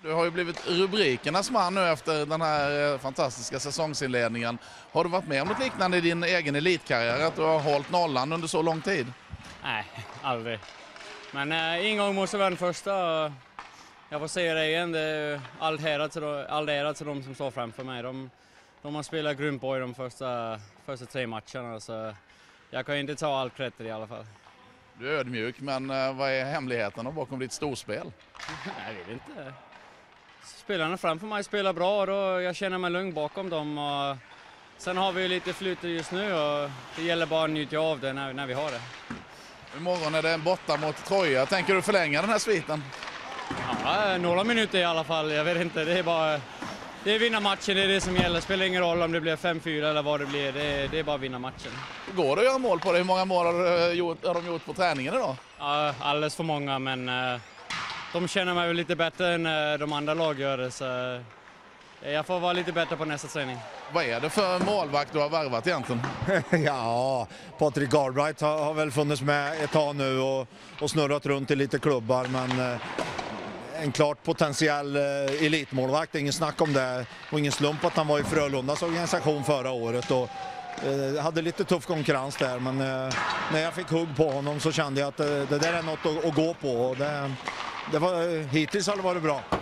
Du har ju blivit rubrikernas man nu efter den här fantastiska säsongsinledningen. Har du varit med om något liknande i din egen elitkarriär, att du har hållit nollan under så lång tid? Nej, aldrig. Men en gång måste vara den första. Jag får säga det igen, det är all ära till de som står framför mig. De har spelat grymt bra i de första 3 matcherna, så jag kan inte ta all credit i alla fall. Du är ödmjuk, men vad är hemligheten bakom ditt storspel? Jag vet inte. Spelarna framför mig spelar bra och jag känner mig lugn bakom dem. Och sen har vi lite flyt just nu och det gäller bara att njuta av det när vi har det. Imorgon är det en borta mot Troja. Tänker du förlänga den här sviten? Ja, några minuter i alla fall. Jag vet inte, det är vinna matchen, det är det som gäller. Spelar ingen roll om det blir 5-4 eller vad det blir. Det är bara att vinna matchen. Går det att göra mål på det? Hur många mål har de gjort på träningen idag? Ja, alldeles för många, men de känner mig väl lite bättre än de andra lag gör det, så jag får vara lite bättre på nästa träning. Vad är det för målvakt du har värvat egentligen? Ja, Patrik Garbright har väl funnits med ett tag nu och snurrat runt i lite klubbar, men en klart potentiell elitmålvakt, ingen snack om det, och ingen slump att han var i Frölundas organisation förra året och hade lite tuff konkurrens där, men när jag fick hugg på honom så kände jag att det där är något att gå på, och hittills har det varit bra.